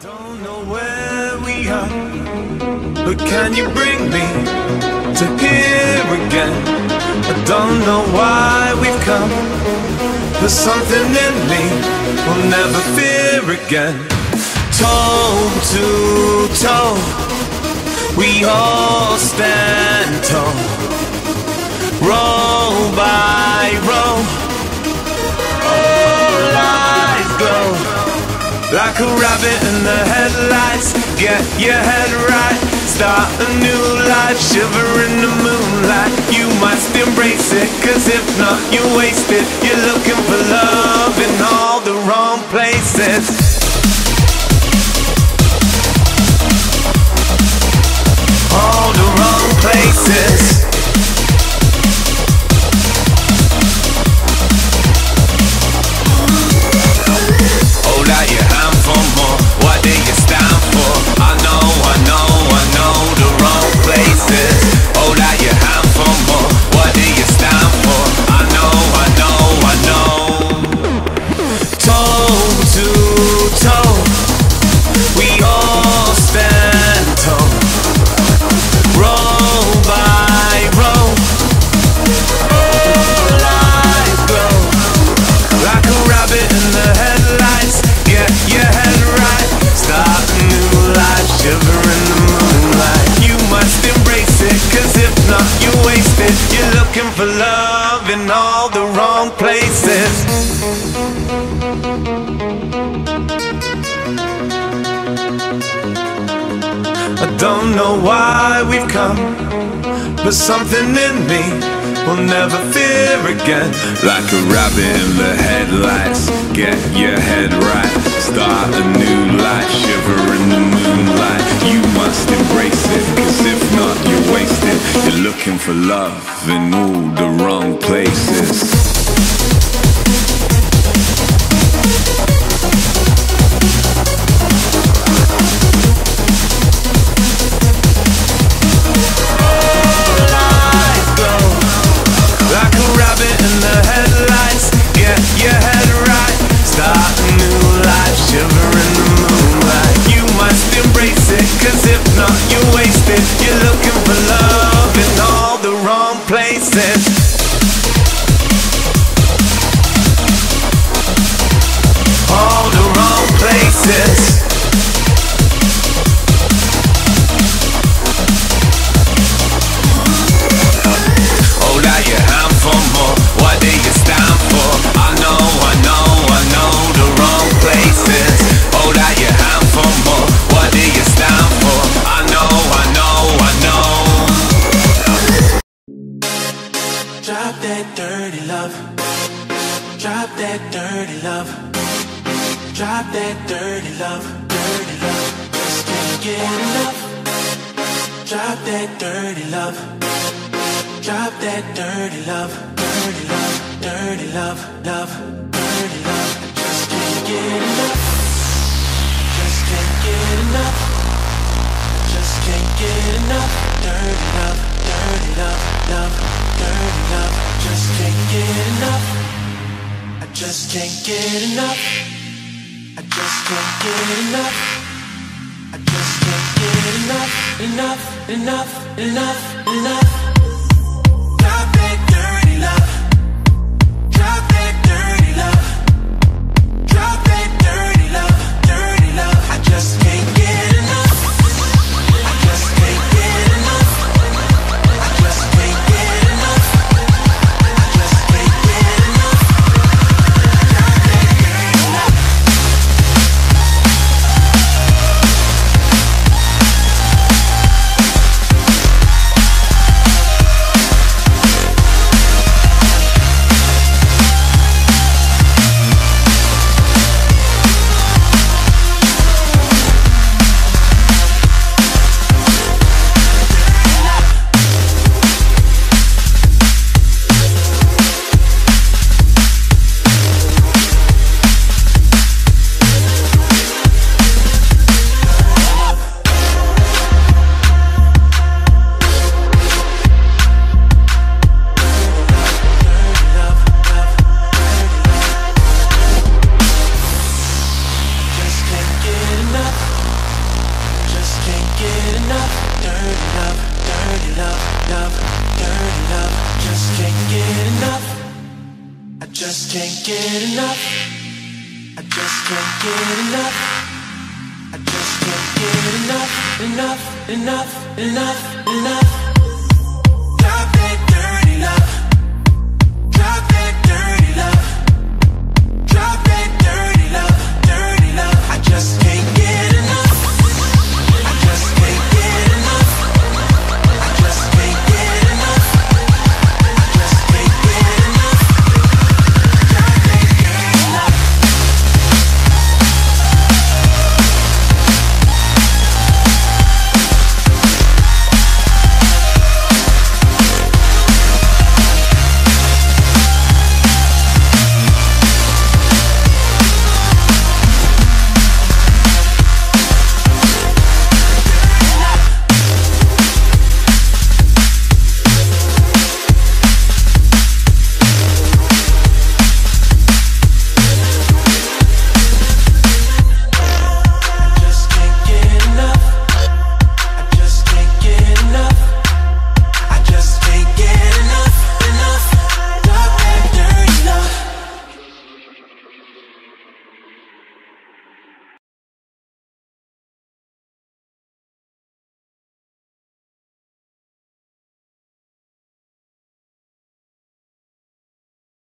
Don't know where we are, but can you bring me to here again? I don't know why we've come, but something in me will never fear again. Toe to toe, we all stand tall, row by row, all lies go. Like a rabbit in the headlights, get your head right, start a new life, shiver in the moonlight. You must embrace it, cause if not you waste it. You're looking for love in all the wrong places. All the wrong places. Hold out your hand for more. What do you stand for? I know the wrong places. Hold out your hand for more. What do you stand for? I know. Toe to toe, we all stand tall, row by row, all lies go. Like a rabbit in the headlights, get your head right, start a new life, shiver in the moonlight. You must embrace it, cause if not you waste it. You're looking for love in all the wrong places. I don't know why we've come, but something in me will never fear again. Like a rabbit in the headlights, get your head right, start a new life, shiver in the moonlight. You must embrace it, cause if not you're wasted. You're looking for love in all the wrong places. You're looking for love in all the wrong places. All the wrong places. Hold out your hand for more. What do you stand for? I know the wrong places. Hold out your hand for more. What do you stand for? I know. Drop that dirty love. Drop that dirty love. Drop that dirty love. Dirty love. Just can't get enough. Drop that dirty love. Drop that dirty love. Dirty love. Dirty love. Love. Dirty love. I just can't get enough. Just can't get enough. Just can't get enough. Dirty love. Dirty love. Love. Dirty love. Just can't get enough. I just can't get enough. I just can't get enough. I just can't get enough. Enough. Drop that dirty love. Drop that dirty love. Drop that dirty love. Dirty love. I just can't get enough. I just can't get enough. I just can't get enough. I just can't get enough. Drop that dirty love. love, love, dirty love. Just can't get enough. I just can't get enough. I just can't get enough. I just can't get enough, enough, enough, enough, enough.